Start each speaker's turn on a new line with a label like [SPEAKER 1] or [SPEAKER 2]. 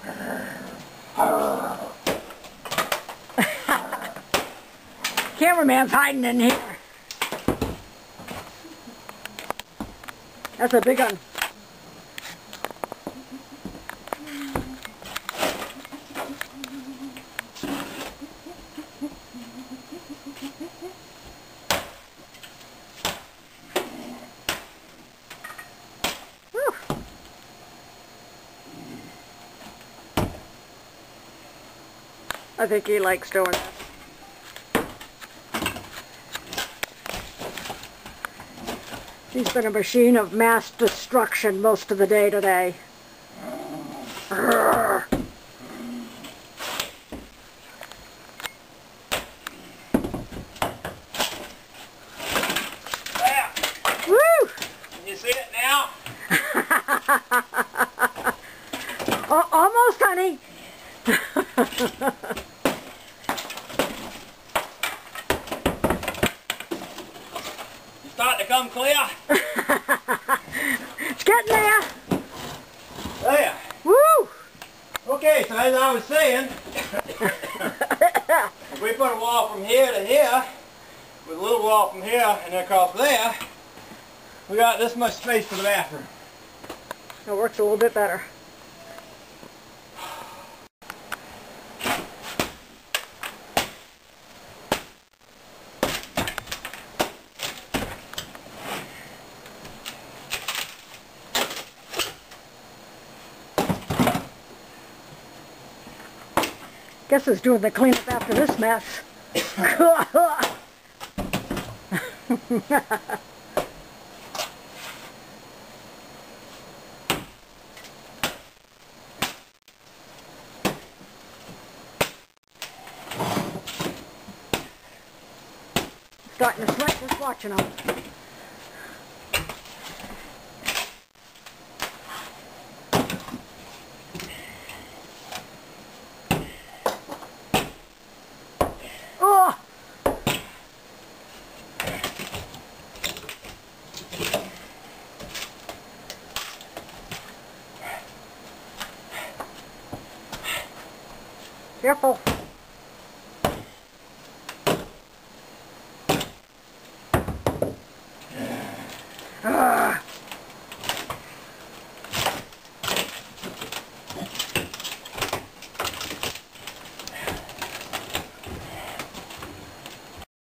[SPEAKER 1] Cameraman's hiding in here. That's a big one. Whew. I think he likes doing that. He's been a machine of mass destruction most of the day today. Urgh.
[SPEAKER 2] There.
[SPEAKER 1] Woo!
[SPEAKER 2] Can you see it now?
[SPEAKER 1] Almost, honey.
[SPEAKER 2] Starting to come clear.
[SPEAKER 1] It's getting there.
[SPEAKER 2] There.
[SPEAKER 1] Woo!
[SPEAKER 2] Okay, so as I was saying, if we put a wall from here to here, with a little wall from here and then across there, we got this much space for the bathroom.
[SPEAKER 1] It works a little bit better. Guess who's doing the cleanup after this mess? Starting to sweat just watching them. Oh! Careful.